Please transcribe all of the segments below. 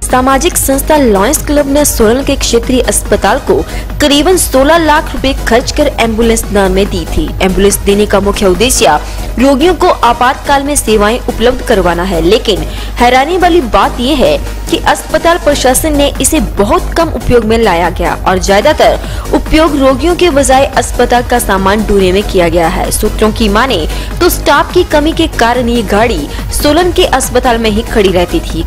सामाजिक संस्था lions club ने सोलन के क्षेत्रीय अस्पताल को करीबन 16 लाख रुपए खर्च कर एम्बुलेंस दान में दी थी। एम्बुलेंस देने का मुख्य उद्देश्य रोगियों को आपातकाल में सेवाएं उपलब्ध करवाना है, लेकिन हैरानी वाली बात यह है कि अस्पताल प्रशासन ने इसे बहुत कम उपयोग में लाया गया और ज्यादातर उपयोग रोगियों के बजाय अस्पताल का सामान ढोने में किया गया है। सूत्रों की माने तो स्टाफ की कमी के कारण ये गाड़ी सोलन के अस्पताल में ही खड़ी रहती थी।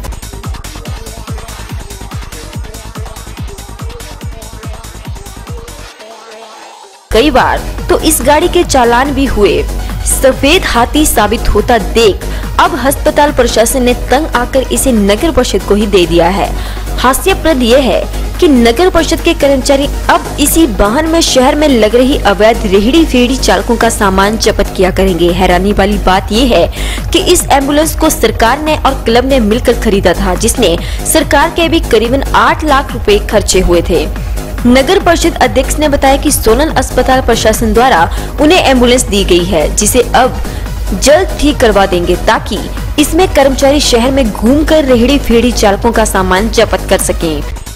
कई बार तो इस गाड़ी के चालान भी हुए। सफेद हाथी साबित होता देख अब अस्पताल प्रशासन ने तंग आकर इसे नगर परिषद को ही दे दिया है। हास्यप्रद यह है कि नगर परिषद के कर्मचारी अब इसी वाहन में शहर में लग रही अवैध रेहड़ी फेड़ी चालकों का सामान जब्त किया करेंगे। हैरानी वाली बात यह है कि इस एम्बुलेंस को सरकार ने और क्लब ने मिलकर खरीदा था, जिसने सरकार के भी करीबन 8 लाख रुपए खर्चे हुए थे। नगर परिषद अध्यक्ष ने बताया कि सोलन अस्पताल प्रशासन द्वारा उन्हें एम्बुलेंस दी गई है, जिसे अब जल्द ठीक करवा देंगे ताकि इसमें कर्मचारी शहर में घूमकर रेहड़ी फेड़ी चालकों का सामान जब्त कर सकें।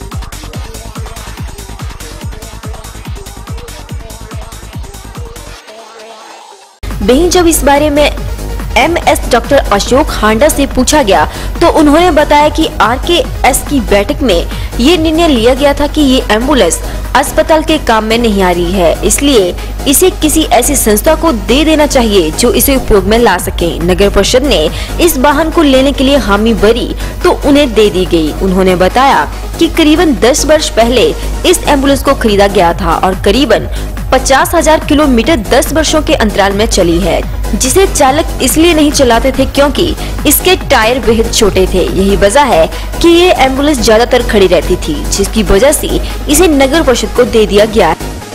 वहीं जब इस बारे में MS डॉक्टर अशोक हांडा से पूछा गया तो उन्होंने बताया कि RKS की बैठक में ये निर्णय लिया गया था कि ये एम्बुलेंस अस्पताल के काम में नहीं आ रही है, इसलिए इसे किसी ऐसी संस्था को दे देना चाहिए जो इसे उपयोग में ला सके। नगर परिषद ने इस वाहन को लेने के लिए हामी भरी तो उन्हें दे दी गई। उन्होंने बताया कि करीबन 10 वर्ष पहले इस एम्बुलेंस को खरीदा गया था और करीबन 50,000 किलोमीटर 10 वर्षों के अंतराल में चली है, जिसे चालक इसलिए नहीं चलाते थे क्योंकि इसके टायर बेहद छोटे थे। यही वजह है कि ये एम्बुलेंस ज्यादातर खड़ी रहती थी, जिसकी वजह से इसे नगर परिषद को दे दिया गया।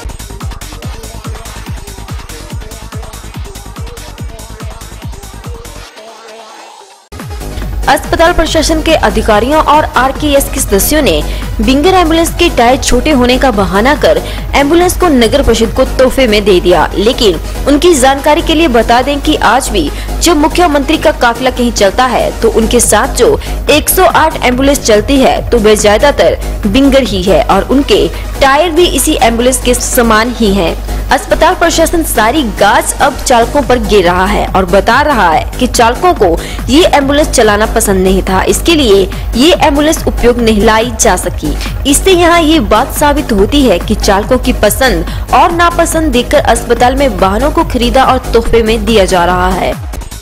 अस्पताल प्रशासन के अधिकारियों और RKS के सदस्यों ने विंगर एम्बुलेंस के टायर छोटे होने का बहाना कर एम्बुलेंस को नगर परिषद को तोहफे में दे दिया। लेकिन उनकी जानकारी के लिए बता दें कि आज भी जब मुख्यमंत्री का काफिला कहीं चलता है तो उनके साथ जो 108 एम्बुलेंस चलती है तो वे ज्यादातर विंगर ही है और उनके टायर भी इसी एम्बुलेंस के समान ही हैं। अस्पताल प्रशासन सारी गाज अब चालकों पर गिर रहा है और बता रहा है कि चालकों को ये एम्बुलेंस चलाना पसंद नहीं था, इसके लिए ये एम्बुलेंस उपयोग नहीं लाई जा सकी। इससे यहाँ ये बात साबित होती है कि चालकों की पसंद और नापसंद देखकर अस्पताल में वाहनों को खरीदा और तोहफे में दिया जा रहा है।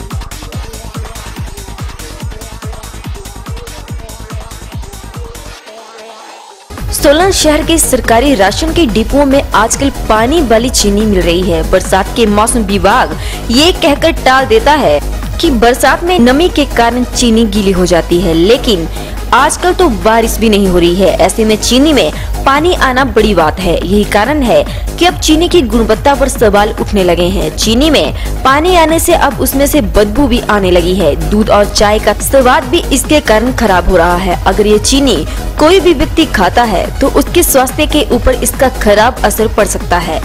सोलन शहर के सरकारी राशन के डिपुओं में आजकल पानी वाली चीनी मिल रही है। बरसात के मौसम विभाग ये कहकर टाल देता है कि बरसात में नमी के कारण चीनी गीली हो जाती है, लेकिन आजकल तो बारिश भी नहीं हो रही है। ऐसे में चीनी में पानी आना बड़ी बात है। यही कारण है कि अब चीनी की गुणवत्ता पर सवाल उठने लगे हैं। चीनी में पानी आने से अब उसमें से बदबू भी आने लगी है। दूध और चाय का स्वाद भी इसके कारण खराब हो रहा है। अगर ये चीनी कोई भी व्यक्ति खाता है तो उसके स्वास्थ्य के ऊपर इसका खराब असर पड़ सकता है।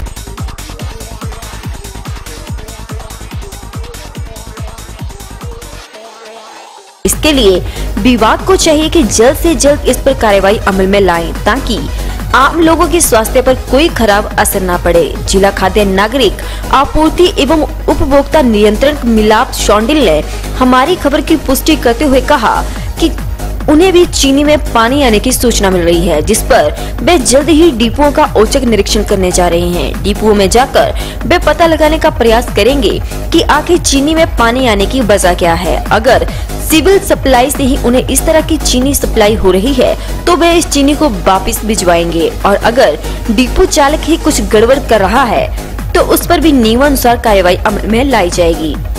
इसके लिए विभाग को चाहिए कि जल्द से जल्द इस पर कार्रवाई अमल में लाएं ताकि आम लोगों के स्वास्थ्य पर कोई खराब असर न पड़े। जिला खाद्य नागरिक आपूर्ति एवं उपभोक्ता नियंत्रण मिलाप शौंडिल ने हमारी खबर की पुष्टि करते हुए कहा कि उन्हें भी चीनी में पानी आने की सूचना मिल रही है, जिस पर वे जल्द ही डिपुओं का औचक निरीक्षण करने जा रहे हैं। डिपुओं में जाकर वे पता लगाने का प्रयास करेंगे कि आखिर चीनी में पानी आने की वजह क्या है। अगर सिविल सप्लाई से ही उन्हें इस तरह की चीनी सप्लाई हो रही है तो वे इस चीनी को वापस भिजवाएंगे और अगर डिपो चालक ही कुछ गड़बड़ कर रहा है तो उस पर भी नियमानुसार कार्रवाई अमल में लाई जाएगी।